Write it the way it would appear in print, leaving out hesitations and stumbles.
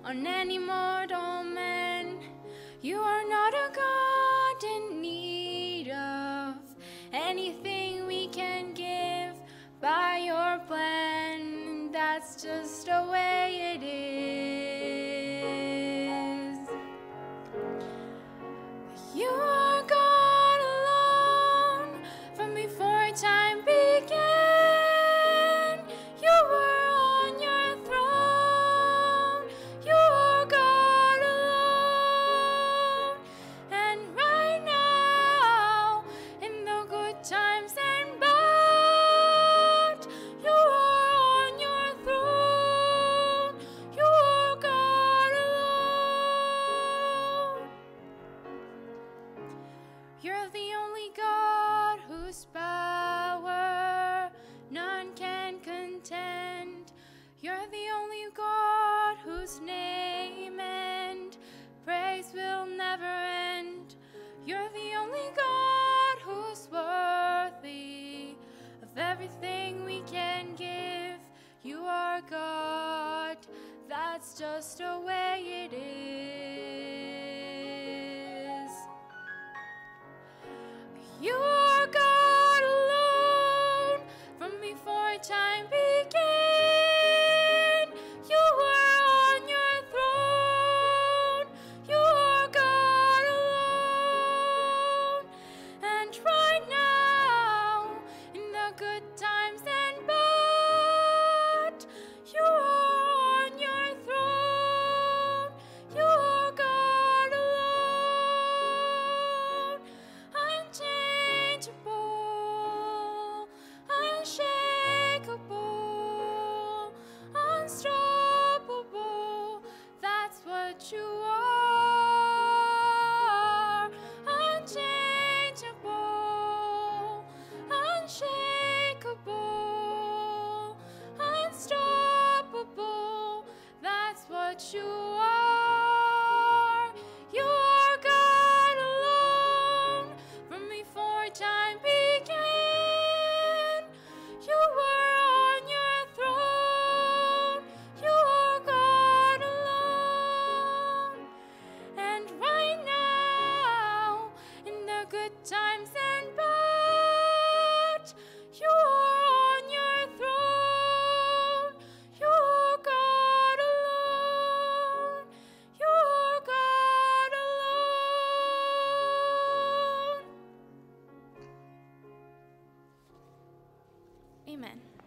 on any mortal man. You are not a God in need of anything we can give by your plan. That's just the way it is. You are God alone from before time began. You were on your throne. You are God alone. And right now, in the good times and bad, you are on your throne. You are God alone. You're the only God whose power none can contend. You're the only God whose name and praise will never end. You're the only God who's worthy of everything we can give. You are God, that's just the way it is. You are God alone from before time began. You were on your throne. You are God alone. And right now, in the good times and bad, you are on your throne. You are God alone. Unchangeable, unshakable, unstoppable, that's what you are. Unchangeable, unshakable, unstoppable, that's what you are. You are God alone from before time began. You were on your throne. You are God alone. And right now, in the good times and bad, you are on your throne. You are God alone. You are God alone. Amen.